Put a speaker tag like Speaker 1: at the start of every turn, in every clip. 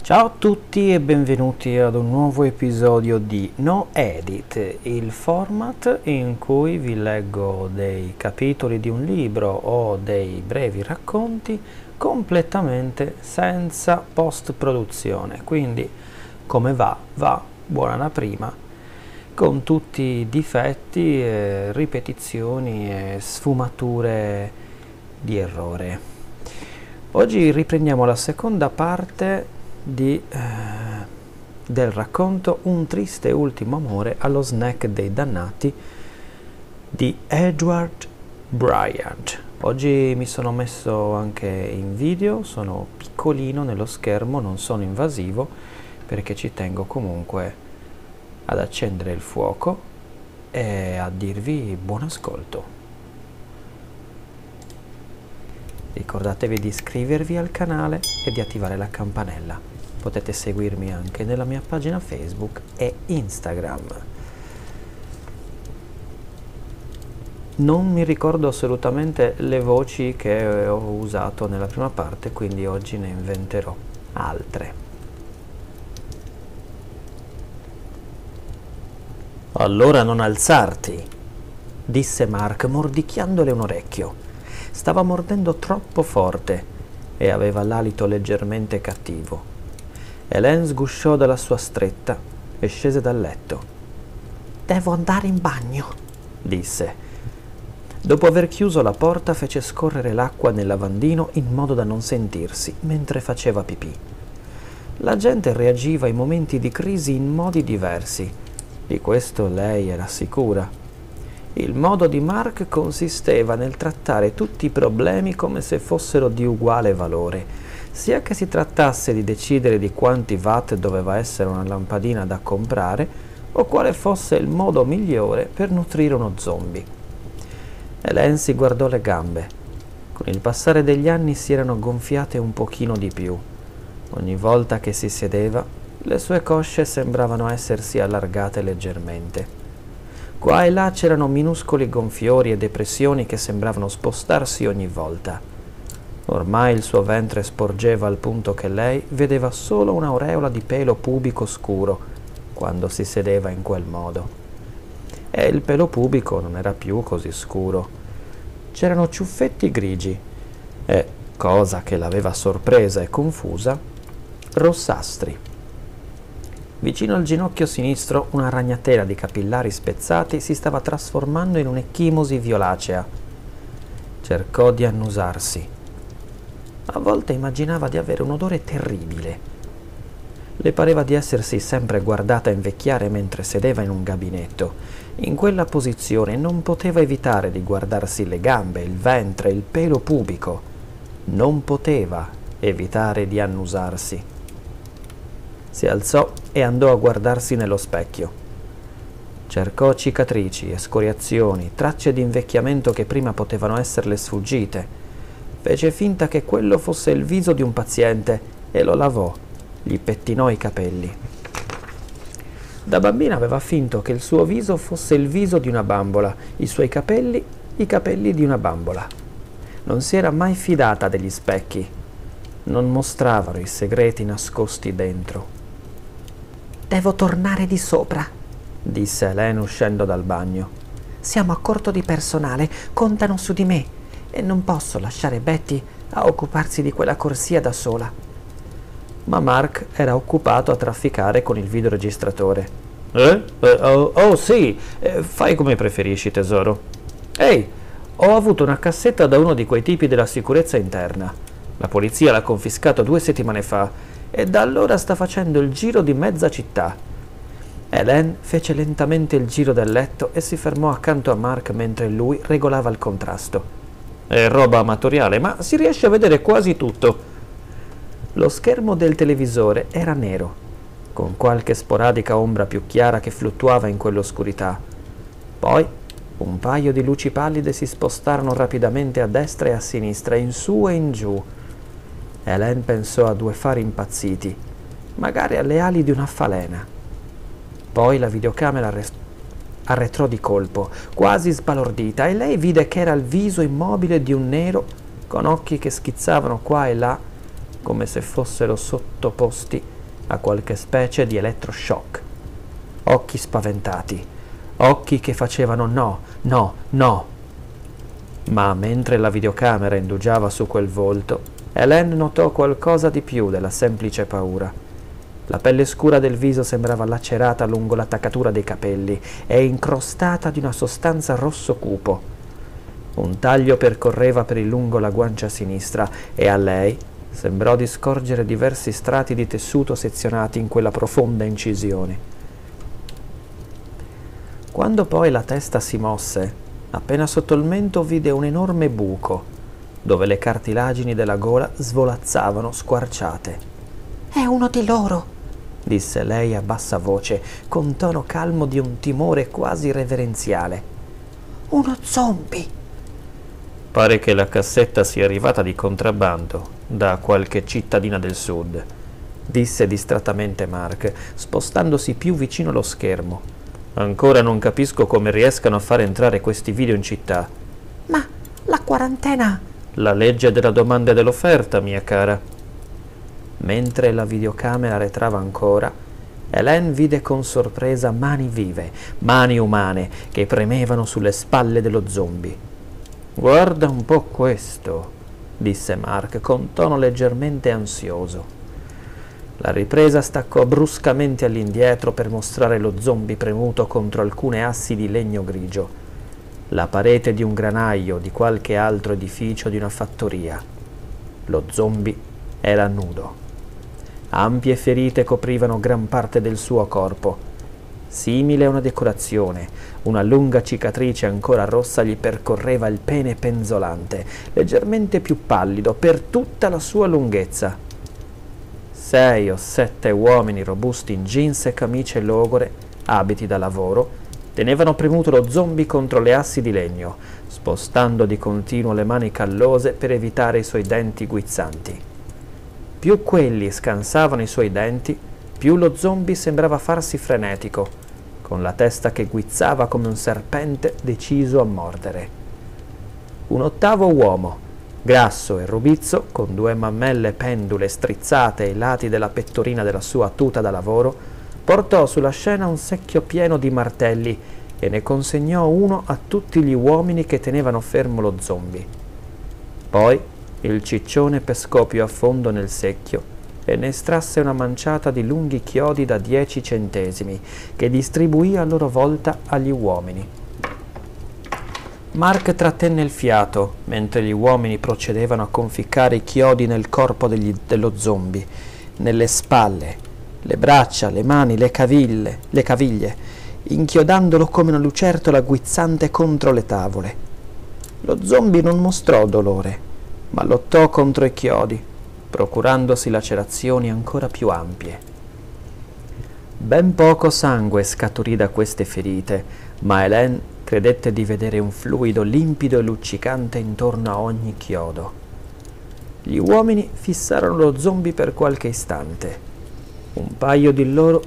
Speaker 1: Ciao a tutti e benvenuti ad un nuovo episodio di No Edit, il format in cui vi leggo dei capitoli di un libro o dei brevi racconti completamente senza post-produzione. Quindi come va? Va, buona la prima, con tutti i difetti, ripetizioni e sfumature di errore. Oggi riprendiamo la seconda parte del racconto Un triste ultimo amore allo snack dei dannati di Edward Bryant. Oggi mi sono messo anche in video, sono piccolino nello schermo, non sono invasivo perché ci tengo comunque ad accendere il fuoco e a dirvi buon ascolto. Ricordatevi di iscrivervi al canale e di attivare la campanella. Potete seguirmi anche nella mia pagina Facebook e Instagram. Non mi ricordo assolutamente le voci che ho usato nella prima parte, quindi oggi ne inventerò altre. Allora non alzarti, disse Mark mordicchiandole un orecchio. Stava mordendo troppo forte e aveva l'alito leggermente cattivo. Hélène sgusciò dalla sua stretta e scese dal letto. «Devo andare in bagno», disse. Dopo aver chiuso la porta fece scorrere l'acqua nel lavandino in modo da non sentirsi mentre faceva pipì. La gente reagiva ai momenti di crisi in modi diversi. Di questo lei era sicura. Il modo di Mark consisteva nel trattare tutti i problemi come se fossero di uguale valore, sia che si trattasse di decidere di quanti watt doveva essere una lampadina da comprare o quale fosse il modo migliore per nutrire uno zombie. Hélène si guardò le gambe. Con il passare degli anni si erano gonfiate un pochino di più. Ogni volta che si sedeva, le sue cosce sembravano essersi allargate leggermente. Qua e là c'erano minuscoli gonfiori e depressioni che sembravano spostarsi ogni volta. Ormai il suo ventre sporgeva al punto che lei vedeva solo un'aureola di pelo pubico scuro quando si sedeva in quel modo. E il pelo pubico non era più così scuro. C'erano ciuffetti grigi e, cosa che l'aveva sorpresa e confusa, rossastri. Vicino al ginocchio sinistro una ragnatela di capillari spezzati si stava trasformando in un'ecchimosi violacea. Cercò di annusarsi. A volte immaginava di avere un odore terribile. Le pareva di essersi sempre guardata invecchiare mentre sedeva in un gabinetto. In quella posizione non poteva evitare di guardarsi le gambe, il ventre, il pelo pubico. Non poteva evitare di annusarsi. Si alzò e andò a guardarsi nello specchio. Cercò cicatrici, escoriazioni, tracce di invecchiamento che prima potevano esserle sfuggite. Fece finta che quello fosse il viso di un paziente e lo lavò, gli pettinò i capelli. Da bambina aveva finto che il suo viso fosse il viso di una bambola, i suoi capelli, i capelli di una bambola. Non si era mai fidata degli specchi. Non mostravano i segreti nascosti dentro. «Devo tornare di sopra», disse Hélène uscendo dal bagno. «Siamo a corto di personale, contano su di me. E non posso lasciare Betty a occuparsi di quella corsia da sola». Ma Mark era occupato a trafficare con il videoregistratore. Sì, fai come preferisci, tesoro. Ehi, ho avuto una cassetta da uno di quei tipi della sicurezza interna. La polizia l'ha confiscato 2 settimane fa e da allora sta facendo il giro di mezza città. Hélène fece lentamente il giro del letto e si fermò accanto a Mark mentre lui regolava il contrasto. È roba amatoriale, ma si riesce a vedere quasi tutto. Lo schermo del televisore era nero, con qualche sporadica ombra più chiara che fluttuava in quell'oscurità. Poi un paio di luci pallide si spostarono rapidamente a destra e a sinistra, in su e in giù. Hélène pensò a 2 fari impazziti, magari alle ali di una falena. Poi la videocamera arretrò di colpo, quasi sbalordita, e lei vide che era il viso immobile di un nero con occhi che schizzavano qua e là come se fossero sottoposti a qualche specie di elettroshock. Occhi spaventati, occhi che facevano no, no, no. Ma mentre la videocamera indugiava su quel volto, Hélène notò qualcosa di più della semplice paura. La pelle scura del viso sembrava lacerata lungo l'attaccatura dei capelli e incrostata di una sostanza rosso cupo. Un taglio percorreva per il lungo la guancia sinistra e a lei sembrò di scorgere diversi strati di tessuto sezionati in quella profonda incisione. Quando poi la testa si mosse, appena sotto il mento vide un enorme buco, dove le cartilagini della gola svolazzavano squarciate.
Speaker 2: «È uno di loro»,
Speaker 1: disse lei a bassa voce, con tono calmo di un timore quasi reverenziale.
Speaker 2: «Uno zombie».
Speaker 1: «Pare che la cassetta sia arrivata di contrabbando da qualche cittadina del sud», disse distrattamente Mark, spostandosi più vicino allo schermo. «Ancora non capisco come riescano a far entrare questi video in città».
Speaker 2: «Ma la quarantena...»
Speaker 1: «La legge della domanda e dell'offerta, mia cara». Mentre la videocamera arretrava ancora, Hélène vide con sorpresa mani vive, mani umane, che premevano sulle spalle dello zombie. «Guarda un po' questo», disse Mark con tono leggermente ansioso. La ripresa staccò bruscamente all'indietro per mostrare lo zombie premuto contro alcune assi di legno grigio, la parete di un granaio, di qualche altro edificio, di una fattoria. Lo zombie era nudo. Ampie ferite coprivano gran parte del suo corpo. Simile a una decorazione, una lunga cicatrice ancora rossa gli percorreva il pene penzolante, leggermente più pallido per tutta la sua lunghezza. 6 o 7 uomini robusti in jeans e camicie logore, abiti da lavoro, tenevano premuto lo zombie contro le assi di legno, spostando di continuo le mani callose per evitare i suoi denti guizzanti. Più quelli scansavano i suoi denti, più lo zombie sembrava farsi frenetico, con la testa che guizzava come un serpente deciso a mordere. Un ottavo uomo, grasso e rubizzo, con 2 mammelle pendule strizzate ai lati della pettorina della sua tuta da lavoro, portò sulla scena un secchio pieno di martelli e ne consegnò uno a tutti gli uomini che tenevano fermo lo zombie. Poi il ciccione pescò più a fondo nel secchio e ne estrasse una manciata di lunghi chiodi da 10 centesimi, che distribuì a loro volta agli uomini. Mark trattenne il fiato mentre gli uomini procedevano a conficcare i chiodi nel corpo dello zombie, nelle spalle, le braccia, le mani, le caviglie, inchiodandolo come una lucertola guizzante contro le tavole. Lo zombie non mostrò dolore, ma lottò contro i chiodi, procurandosi lacerazioni ancora più ampie. Ben poco sangue scaturì da queste ferite, ma Hélène credette di vedere un fluido limpido e luccicante intorno a ogni chiodo. Gli uomini fissarono lo zombie per qualche istante. Un paio di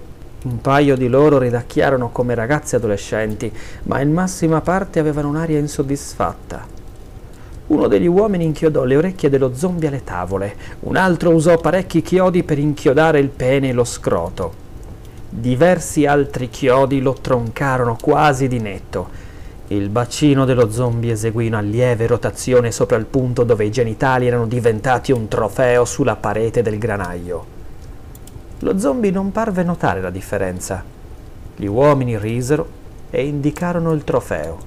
Speaker 1: loro ridacchiarono come ragazze adolescenti, ma in massima parte avevano un'aria insoddisfatta. Uno degli uomini inchiodò le orecchie dello zombie alle tavole, un altro usò parecchi chiodi per inchiodare il pene e lo scroto. Diversi altri chiodi lo troncarono quasi di netto. Il bacino dello zombie eseguì una lieve rotazione sopra il punto dove i genitali erano diventati un trofeo sulla parete del granaio. Lo zombie non parve notare la differenza. Gli uomini risero e indicarono il trofeo.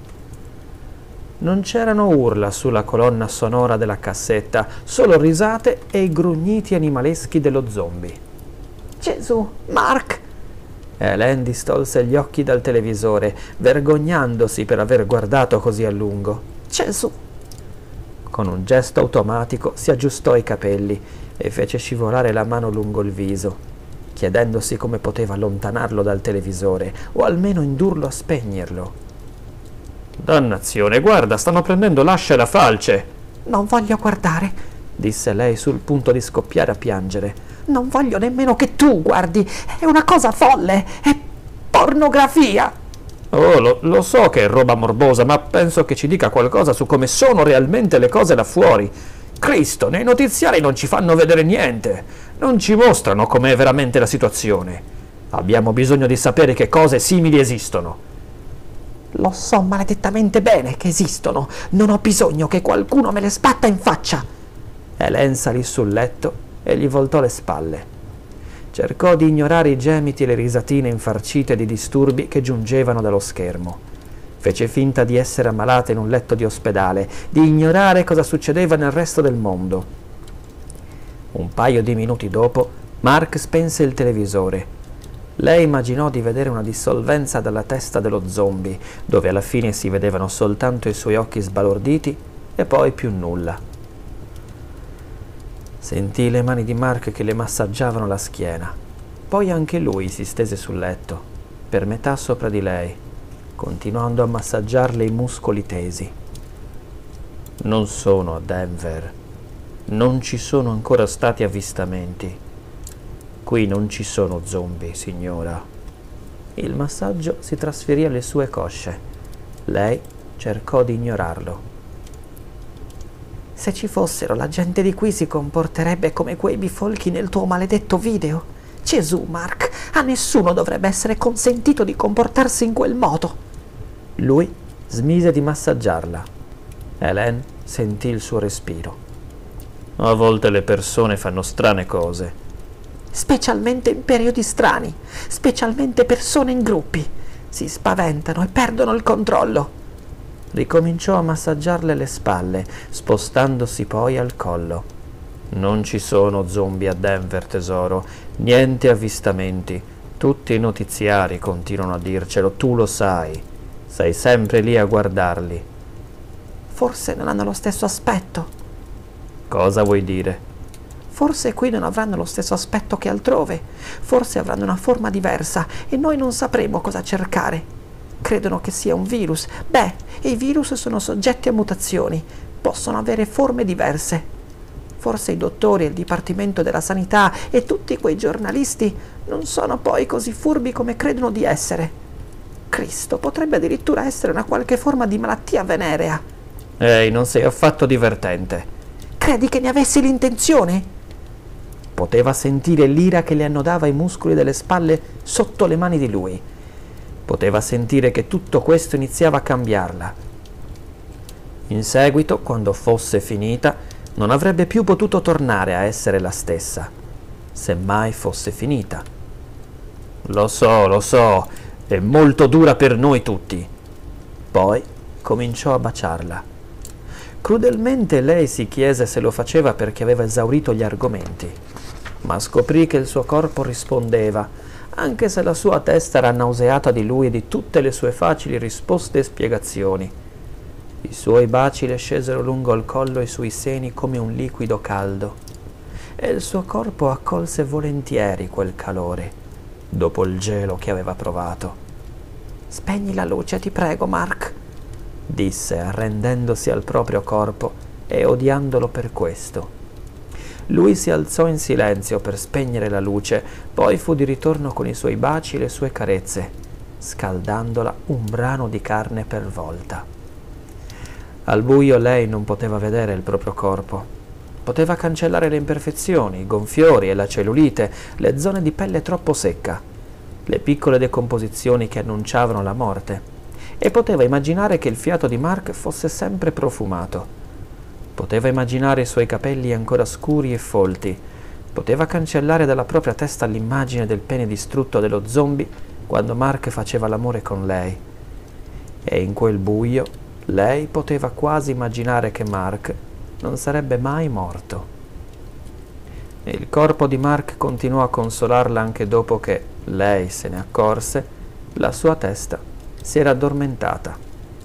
Speaker 1: Non c'erano urla sulla colonna sonora della cassetta, solo risate e i grugniti animaleschi dello zombie.
Speaker 2: «Gesù, Mark!»
Speaker 1: Hélène distolse gli occhi dal televisore, vergognandosi per aver guardato così a lungo.
Speaker 2: «Gesù!»
Speaker 1: Con un gesto automatico si aggiustò i capelli e fece scivolare la mano lungo il viso, chiedendosi come poteva allontanarlo dal televisore o almeno indurlo a spegnerlo. «Dannazione, guarda, stanno prendendo l'ascia e la falce!»
Speaker 2: «Non voglio guardare»,
Speaker 1: disse lei sul punto di scoppiare a piangere.
Speaker 2: «Non voglio nemmeno che tu guardi, è una cosa folle, è pornografia!»
Speaker 1: «Oh, lo so che è roba morbosa, ma penso che ci dica qualcosa su come sono realmente le cose là fuori. Cristo, nei notiziari non ci fanno vedere niente, non ci mostrano com'è veramente la situazione. Abbiamo bisogno di sapere che cose simili esistono.
Speaker 2: Lo so maledettamente bene che esistono. Non ho bisogno che qualcuno me le spatta in faccia.
Speaker 1: Hélène salì sul letto e gli voltò le spalle. Cercò di ignorare i gemiti e le risatine infarcite di disturbi che giungevano dallo schermo. Fece finta di essere ammalata in un letto di ospedale, di ignorare cosa succedeva nel resto del mondo. Un paio di minuti dopo, Mark spense il televisore. Lei immaginò di vedere una dissolvenza dalla testa dello zombie, dove alla fine si vedevano soltanto i suoi occhi sbalorditi e poi più nulla. Sentì le mani di Mark che le massaggiavano la schiena. Poi anche lui si stese sul letto, per metà sopra di lei, continuando a massaggiarle i muscoli tesi. Non sono a Denver. Non ci sono ancora stati avvistamenti. Qui non ci sono zombie, signora. Il massaggio si trasferì alle sue cosce. Lei cercò di ignorarlo.
Speaker 2: Se ci fossero, la gente di qui si comporterebbe come quei bifolchi nel tuo maledetto video. Gesù, Mark, a nessuno dovrebbe essere consentito di comportarsi in quel modo.
Speaker 1: Lui smise di massaggiarla. Hélène sentì il suo respiro. A volte le persone fanno strane cose.
Speaker 2: Specialmente in periodi strani, specialmente persone in gruppi. Si spaventano e perdono il controllo.
Speaker 1: Ricominciò a massaggiarle le spalle, spostandosi poi al collo. Non ci sono zombie a Denver, tesoro. Niente avvistamenti. Tutti i notiziari continuano a dircelo, tu lo sai. Sei sempre lì a guardarli.
Speaker 2: Forse non hanno lo stesso aspetto.
Speaker 1: Cosa vuoi dire?
Speaker 2: Forse qui non avranno lo stesso aspetto che altrove. Forse avranno una forma diversa e noi non sapremo cosa cercare. Credono che sia un virus. Beh, i virus sono soggetti a mutazioni. Possono avere forme diverse. Forse i dottori e il Dipartimento della Sanità e tutti quei giornalisti non sono poi così furbi come credono di essere. Cristo, potrebbe addirittura essere una qualche forma di malattia venerea.
Speaker 1: Ehi, non sei affatto divertente.
Speaker 2: Credi che ne avessi l'intenzione?
Speaker 1: Poteva sentire l'ira che le annodava i muscoli delle spalle sotto le mani di lui. Poteva sentire che tutto questo iniziava a cambiarla. In seguito, quando fosse finita, non avrebbe più potuto tornare a essere la stessa, se mai fosse finita. Lo so, è molto dura per noi tutti. Poi cominciò a baciarla. Crudelmente lei si chiese se lo faceva perché aveva esaurito gli argomenti, ma scoprì che il suo corpo rispondeva, anche se la sua testa era nauseata di lui e di tutte le sue facili risposte e spiegazioni. I suoi baci le scesero lungo il collo e sui seni come un liquido caldo, e il suo corpo accolse volentieri quel calore, dopo il gelo che aveva provato.
Speaker 2: «Spegni la luce, ti prego, Mark»,
Speaker 1: disse, arrendendosi al proprio corpo e odiandolo per questo. Lui si alzò in silenzio per spegnere la luce, poi fu di ritorno con i suoi baci e le sue carezze, scaldandola un brano di carne per volta. Al buio lei non poteva vedere il proprio corpo. Poteva cancellare le imperfezioni, i gonfiori e la cellulite, le zone di pelle troppo secca, le piccole decomposizioni che annunciavano la morte, e poteva immaginare che il fiato di Mark fosse sempre profumato. Poteva immaginare i suoi capelli ancora scuri e folti. Poteva cancellare dalla propria testa l'immagine del pene distrutto dello zombie quando Mark faceva l'amore con lei. E in quel buio lei poteva quasi immaginare che Mark non sarebbe mai morto. Il corpo di Mark continuò a consolarla anche dopo che, lei se ne accorse, la sua testa si era addormentata.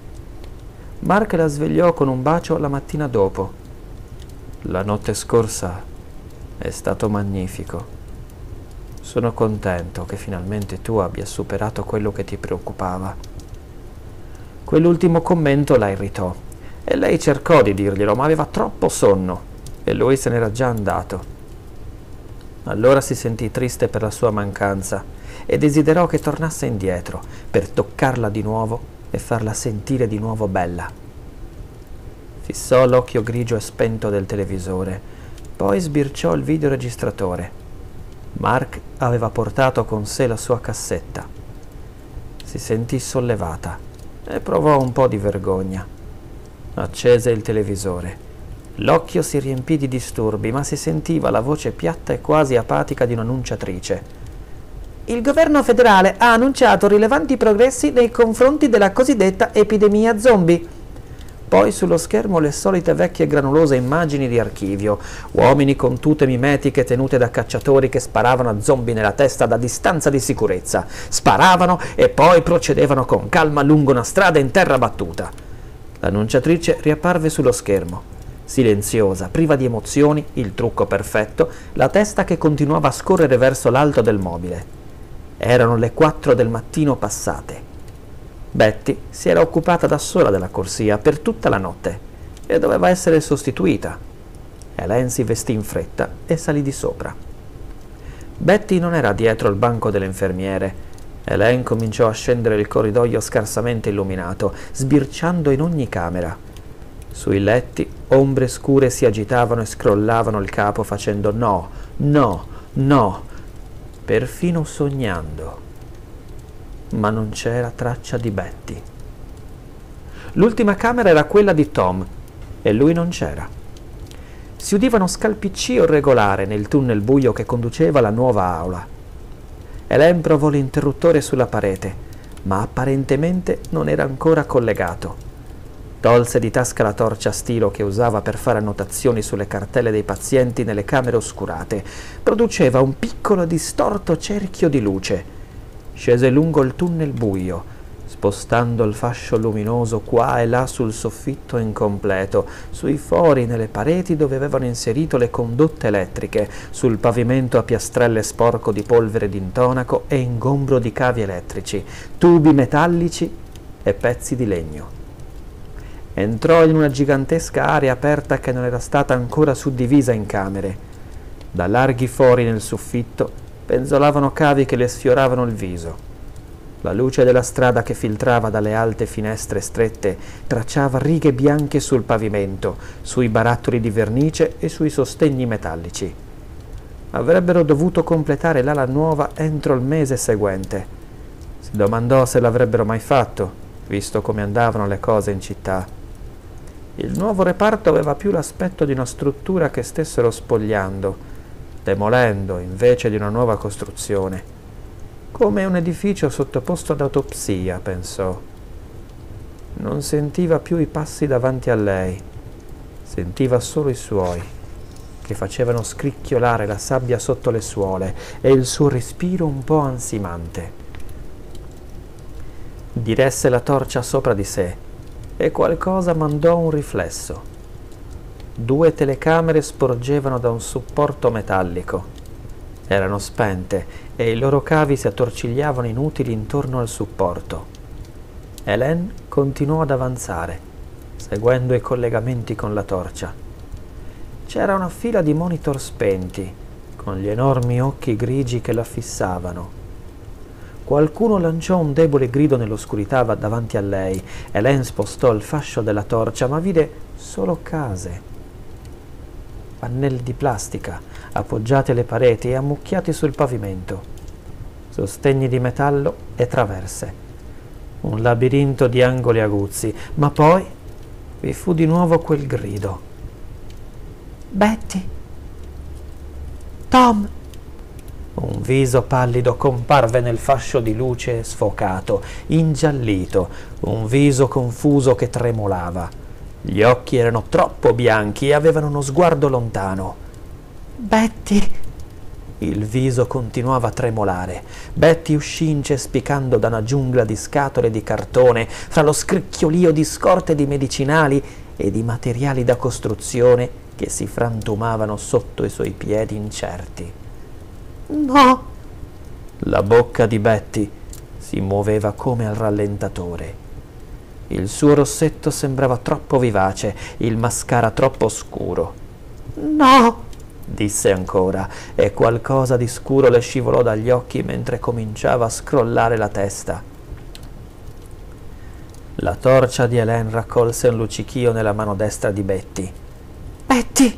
Speaker 1: Mark la svegliò con un bacio la mattina dopo. La notte scorsa è stato magnifico. Sono contento che finalmente tu abbia superato quello che ti preoccupava. Quell'ultimo commento la irritò e lei cercò di dirglielo, ma aveva troppo sonno e lui se n'era già andato. Allora si sentì triste per la sua mancanza e desiderò che tornasse indietro per toccarla di nuovo e farla sentire di nuovo bella. Fissò l'occhio grigio e spento del televisore, poi sbirciò il videoregistratore. Mark aveva portato con sé la sua cassetta. Si sentì sollevata e provò un po' di vergogna. Accese il televisore. L'occhio si riempì di disturbi, ma si sentiva la voce piatta e quasi apatica di un'annunciatrice.
Speaker 2: Il governo federale ha annunciato rilevanti progressi nei confronti della cosiddetta epidemia zombie.
Speaker 1: Poi sullo schermo le solite vecchie granulose immagini di archivio, uomini con tute mimetiche tenute da cacciatori che sparavano a zombie nella testa da distanza di sicurezza. Sparavano e poi procedevano con calma lungo una strada in terra battuta. L'annunciatrice riapparve sullo schermo. Silenziosa, priva di emozioni, il trucco perfetto, la testa che continuava a scorrere verso l'alto del mobile. Erano le 4 del mattino passate. Betty si era occupata da sola della corsia per tutta la notte e doveva essere sostituita. Hélène si vestì in fretta e salì di sopra. Betty non era dietro il banco delle infermiere. Hélène cominciò a scendere il corridoio scarsamente illuminato, sbirciando in ogni camera. Sui letti ombre scure si agitavano e scrollavano il capo facendo no, no, no, perfino sognando. Ma non c'era traccia di Betty. L'ultima camera era quella di Tom e lui non c'era. Si udivano scalpiccio regolare nel tunnel buio che conduceva alla nuova aula. Hélène provò l'interruttore sulla parete, ma apparentemente non era ancora collegato. Tolse di tasca la torcia a stilo che usava per fare annotazioni sulle cartelle dei pazienti nelle camere oscurate. Produceva un piccolo e distorto cerchio di luce. Scese lungo il tunnel buio, spostando il fascio luminoso qua e là sul soffitto incompleto, sui fori nelle pareti dove avevano inserito le condotte elettriche, sul pavimento a piastrelle sporco di polvere d'intonaco e ingombro di cavi elettrici, tubi metallici e pezzi di legno. Entrò in una gigantesca area aperta che non era stata ancora suddivisa in camere. Da larghi fori nel soffitto penzolavano cavi che le sfioravano il viso. La luce della strada che filtrava dalle alte finestre strette tracciava righe bianche sul pavimento, sui barattoli di vernice e sui sostegni metallici. Avrebbero dovuto completare l'ala nuova entro il mese seguente. Si domandò se l'avrebbero mai fatto, visto come andavano le cose in città. Il nuovo reparto aveva più l'aspetto di una struttura che stessero spogliando, demolendo invece di una nuova costruzione, come un edificio sottoposto ad autopsia, pensò. Non sentiva più i passi davanti a lei, sentiva solo i suoi, che facevano scricchiolare la sabbia sotto le suole e il suo respiro un po' ansimante. Diresse la torcia sopra di sé e qualcosa mandò un riflesso. 2 telecamere sporgevano da un supporto metallico. Erano spente e i loro cavi si attorcigliavano inutili intorno al supporto. Hélène continuò ad avanzare, seguendo i collegamenti con la torcia. C'era una fila di monitor spenti, con gli enormi occhi grigi che la fissavano. Qualcuno lanciò un debole grido nell'oscurità davanti a lei. Hélène spostò il fascio della torcia, ma vide solo case. Pannelli di plastica appoggiati alle pareti e ammucchiati sul pavimento, sostegni di metallo e traverse, un labirinto di angoli aguzzi, ma poi vi fu di nuovo quel grido.
Speaker 2: Betty? Tom?
Speaker 1: Un viso pallido comparve nel fascio di luce sfocato, ingiallito, un viso confuso che tremolava. Gli occhi erano troppo bianchi e avevano uno sguardo lontano.
Speaker 2: Betty!
Speaker 1: Il viso continuava a tremolare. Betty uscì incespicando da una giungla di scatole di cartone, fra lo scricchiolio di scorte di medicinali e di materiali da costruzione che si frantumavano sotto i suoi piedi incerti.
Speaker 2: No!
Speaker 1: La bocca di Betty si muoveva come al rallentatore. Il suo rossetto sembrava troppo vivace, il mascara troppo scuro.
Speaker 2: No!
Speaker 1: Disse ancora, e qualcosa di scuro le scivolò dagli occhi mentre cominciava a scrollare la testa. La torcia di Hélène raccolse un luccichio nella mano destra di Betty.
Speaker 2: Betty!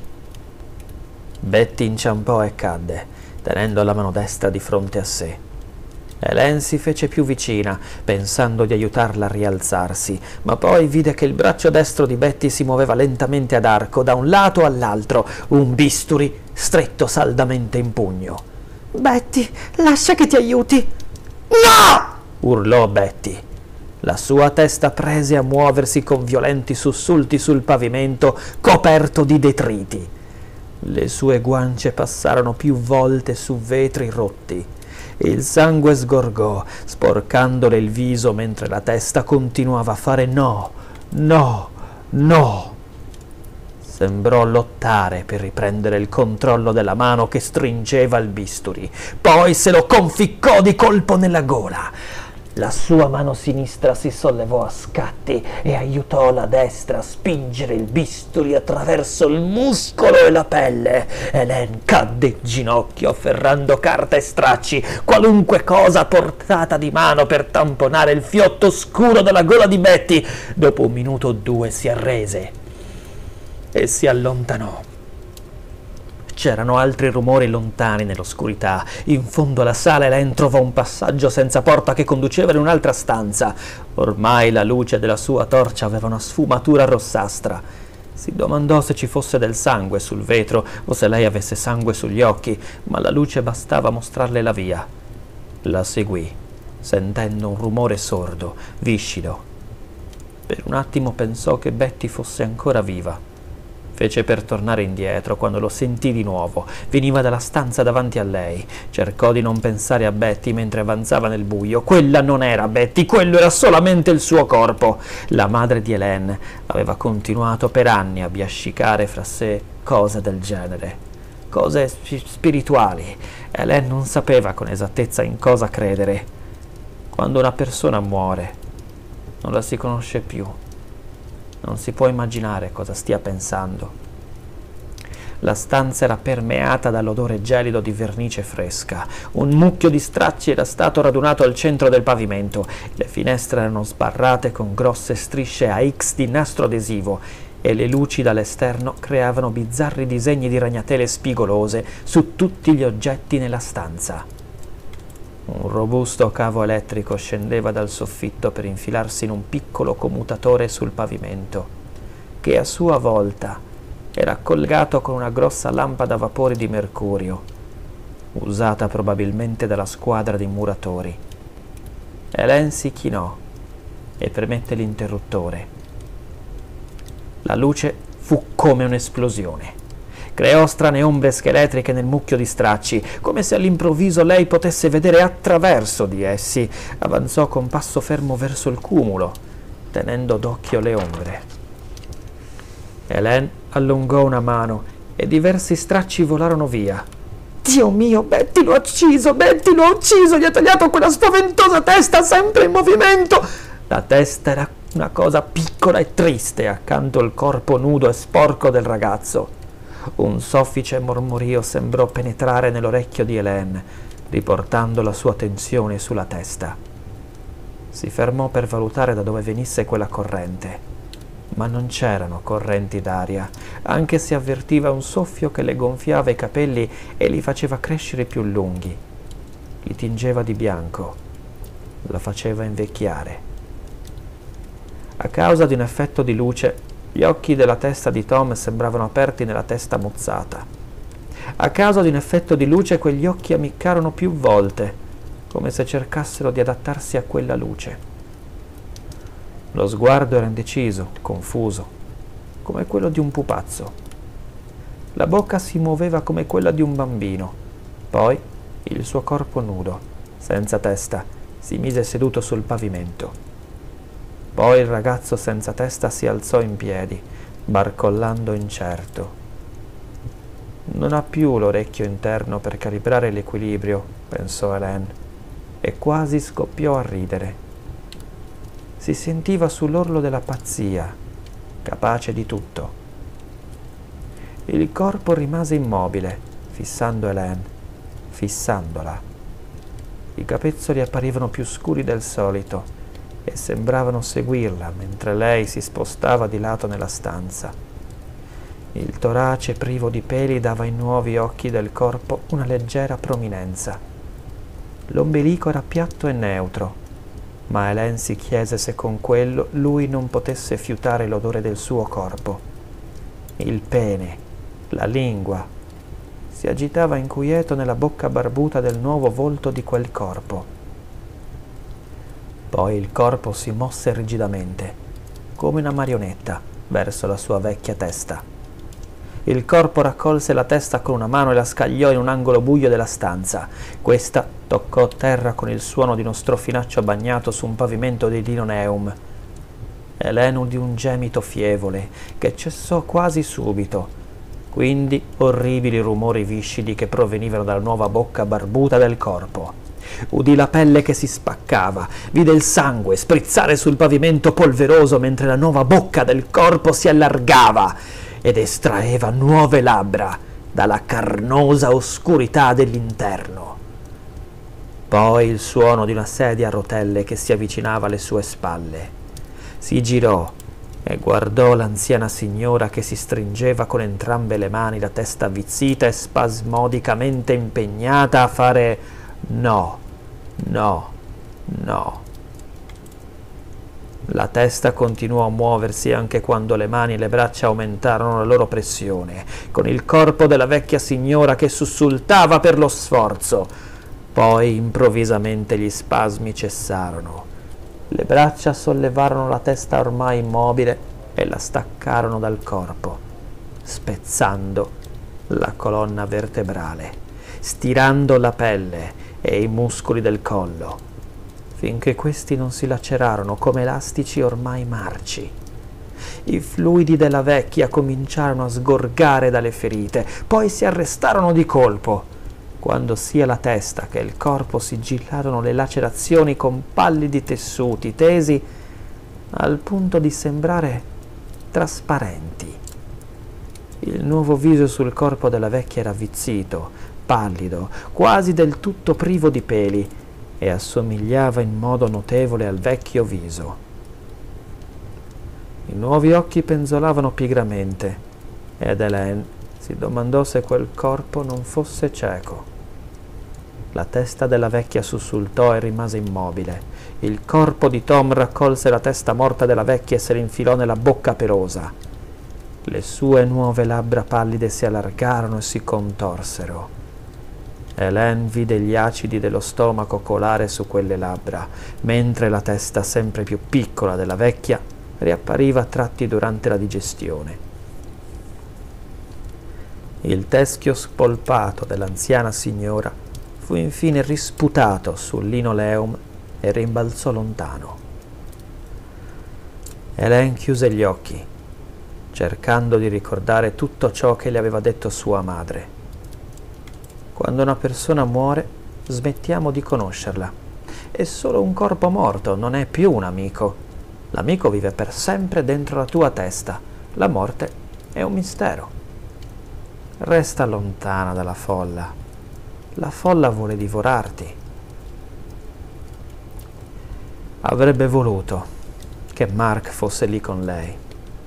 Speaker 1: Betty inciampò e cadde, tenendo la mano destra di fronte a sé. Hélène si fece più vicina, pensando di aiutarla a rialzarsi, ma poi vide che il braccio destro di Betty si muoveva lentamente ad arco da un lato all'altro, un bisturi stretto saldamente in pugno.
Speaker 2: Betty, lascia che ti aiuti! No!
Speaker 1: Urlò Betty. La sua testa prese a muoversi con violenti sussulti sul pavimento coperto di detriti. Le sue guance passarono più volte su vetri rotti. Il sangue sgorgò, sporcandole il viso mentre la testa continuava a fare no, no, no. Sembrò lottare per riprendere il controllo della mano che stringeva il bisturi. Poi se lo conficcò di colpo nella gola. La sua mano sinistra si sollevò a scatti e aiutò la destra a spingere il bisturi attraverso il muscolo e la pelle. Hélène cadde in ginocchio afferrando carta e stracci, qualunque cosa portata di mano per tamponare il fiotto scuro della gola di Betty. Dopo 1 minuto o 2 si arrese e si allontanò. C'erano altri rumori lontani nell'oscurità. In fondo alla sala Hélène trovò un passaggio senza porta che conduceva in un'altra stanza. Ormai la luce della sua torcia aveva una sfumatura rossastra. Si domandò se ci fosse del sangue sul vetro o se lei avesse sangue sugli occhi, ma la luce bastava a mostrarle la via. La seguì, sentendo un rumore sordo, viscido. Per un attimo pensò che Betty fosse ancora viva. Fece per tornare indietro quando lo sentì di nuovo. Veniva dalla stanza davanti a lei. Cercò di non pensare a Betty mentre avanzava nel buio. Quella non era Betty, quello era solamente il suo corpo. La madre di Hélène aveva continuato per anni a biascicare fra sé cose del genere. Cose spirituali. Hélène non sapeva con esattezza in cosa credere. Quando una persona muore, non la si conosce più. Non si può immaginare cosa stia pensando. La stanza era permeata dall'odore gelido di vernice fresca. Un mucchio di stracci era stato radunato al centro del pavimento. Le finestre erano sbarrate con grosse strisce a X di nastro adesivo e le luci dall'esterno creavano bizzarri disegni di ragnatele spigolose su tutti gli oggetti nella stanza. Un robusto cavo elettrico scendeva dal soffitto per infilarsi in un piccolo commutatore sul pavimento, che a sua volta era collegato con una grossa lampada a vapore di mercurio, usata probabilmente dalla squadra di muratori. Hélène si chinò e premette l'interruttore. La luce fu come un'esplosione. Creò strane ombre scheletriche nel mucchio di stracci, come se all'improvviso lei potesse vedere attraverso di essi. Avanzò con passo fermo verso il cumulo, tenendo d'occhio le ombre. Hélène allungò una mano e diversi stracci volarono via.
Speaker 2: Dio mio, Betty lo ha ucciso, Betty lo ha ucciso, gli ha tagliato quella spaventosa testa sempre in movimento.
Speaker 1: La testa era una cosa piccola e triste accanto al corpo nudo e sporco del ragazzo. Un soffice mormorio sembrò penetrare nell'orecchio di Hélène, riportando la sua attenzione sulla testa. Si fermò per valutare da dove venisse quella corrente, ma non c'erano correnti d'aria, anche se avvertiva un soffio che le gonfiava i capelli e li faceva crescere più lunghi. Li tingeva di bianco, la faceva invecchiare. A causa di un effetto di luce, gli occhi della testa di Tom sembravano aperti nella testa mozzata. A causa di un effetto di luce quegli occhi ammiccarono più volte, come se cercassero di adattarsi a quella luce. Lo sguardo era indeciso, confuso, come quello di un pupazzo. La bocca si muoveva come quella di un bambino. Poi il suo corpo nudo, senza testa, si mise seduto sul pavimento. Poi il ragazzo senza testa si alzò in piedi, barcollando incerto. Non ha più l'orecchio interno per calibrare l'equilibrio, pensò Hélène, e quasi scoppiò a ridere. Si sentiva sull'orlo della pazzia, capace di tutto. Il corpo rimase immobile, fissando Hélène, fissandola. I capezzoli apparivano più scuri del solito e sembravano seguirla mentre lei si spostava di lato nella stanza. Il torace privo di peli dava ai nuovi occhi del corpo una leggera prominenza. L'ombelico era piatto e neutro, ma Hélène si chiese se con quello lui non potesse fiutare l'odore del suo corpo. Il pene, la lingua, si agitava inquieto nella bocca barbuta del nuovo volto di quel corpo. Poi il corpo si mosse rigidamente, come una marionetta, verso la sua vecchia testa. Il corpo raccolse la testa con una mano e la scagliò in un angolo buio della stanza. Questa toccò terra con il suono di uno strofinaccio bagnato su un pavimento di linoleum. Hélène udì un gemito fievole che cessò quasi subito. Quindi orribili rumori viscidi che provenivano dalla nuova bocca barbuta del corpo. Udì la pelle che si spaccava, vide il sangue sprizzare sul pavimento polveroso mentre la nuova bocca del corpo si allargava ed estraeva nuove labbra dalla carnosa oscurità dell'interno. Poi il suono di una sedia a rotelle che si avvicinava alle sue spalle. Si girò e guardò l'anziana signora che si stringeva con entrambe le mani la testa avvizzita e spasmodicamente impegnata a fare no, no, no. La testa continuò a muoversi anche quando le mani e le braccia aumentarono la loro pressione, con il corpo della vecchia signora che sussultava per lo sforzo. Poi improvvisamente gli spasmi cessarono. Le braccia sollevarono la testa ormai immobile e la staccarono dal corpo, spezzando la colonna vertebrale, stirando la pelle e i muscoli del collo, finché questi non si lacerarono come elastici ormai marci. I fluidi della vecchia cominciarono a sgorgare dalle ferite, poi si arrestarono di colpo, quando sia la testa che il corpo sigillarono le lacerazioni con pallidi tessuti tesi al punto di sembrare trasparenti. Il nuovo viso sul corpo della vecchia era avvizzito, pallido, quasi del tutto privo di peli, e assomigliava in modo notevole al vecchio viso. I nuovi occhi penzolavano pigramente ed Hélène si domandò se quel corpo non fosse cieco. La testa della vecchia sussultò e rimase immobile. Il corpo di Tom raccolse la testa morta della vecchia e se l'infilò nella bocca pelosa. Le sue nuove labbra pallide si allargarono e si contorsero. Hélène vide gli acidi dello stomaco colare su quelle labbra, mentre la testa sempre più piccola della vecchia riappariva a tratti durante la digestione. Il teschio spolpato dell'anziana signora fu infine risputato sul linoleum e rimbalzò lontano. Hélène chiuse gli occhi, cercando di ricordare tutto ciò che le aveva detto sua madre. Quando una persona muore, smettiamo di conoscerla. È solo un corpo morto, non è più un amico. L'amico vive per sempre dentro la tua testa. La morte è un mistero. Resta lontana dalla folla. La folla vuole divorarti. Avrebbe voluto che Mark fosse lì con lei.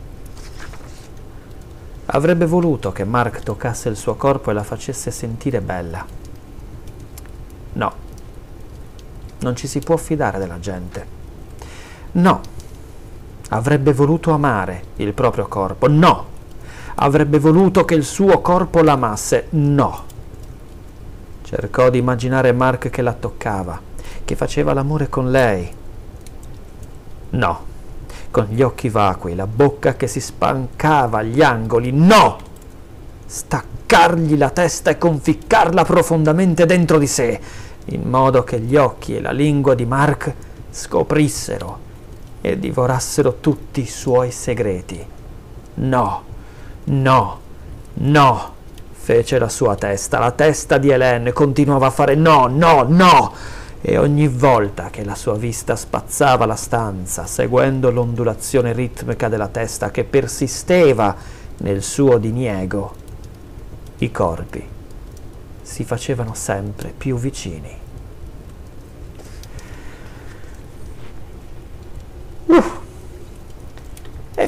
Speaker 1: Avrebbe voluto che Mark toccasse il suo corpo e la facesse sentire bella. No, non ci si può fidare della gente. No, avrebbe voluto amare il proprio corpo. No, avrebbe voluto che il suo corpo l'amasse. No. Cercò di immaginare Mark che la toccava, che faceva l'amore con lei. No. Con gli occhi vacui, la bocca che si spancava agli angoli. No! Staccargli la testa e conficcarla profondamente dentro di sé, in modo che gli occhi e la lingua di Mark scoprissero e divorassero tutti i suoi segreti. No, no, no, fece la sua testa. La testa di Hélène continuava a fare no, no, no, e ogni volta che la sua vista spazzava la stanza, seguendo l'ondulazione ritmica della testa che persisteva nel suo diniego, i corpi si facevano sempre più vicini.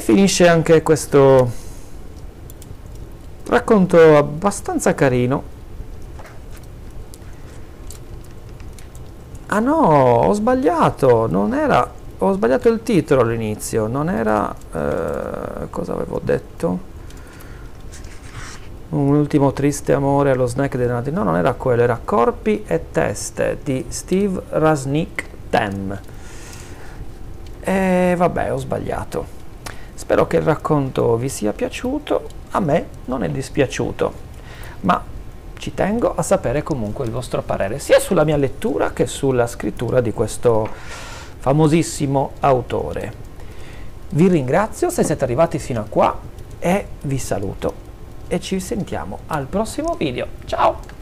Speaker 1: E finisce anche questo racconto abbastanza carino. Ah no, ho sbagliato, non era, ho sbagliato il titolo all'inizio, non era, cosa avevo detto? Un ultimo triste amore allo snack dei nati. No, non era quello, era Corpi e Teste di Steve Rasnick Tem. E vabbè, ho sbagliato. Spero che il racconto vi sia piaciuto, a me non è dispiaciuto, ma ci tengo a sapere comunque il vostro parere, sia sulla mia lettura che sulla scrittura di questo famosissimo autore. Vi ringrazio se siete arrivati fino a qua e vi saluto e ci sentiamo al prossimo video. Ciao!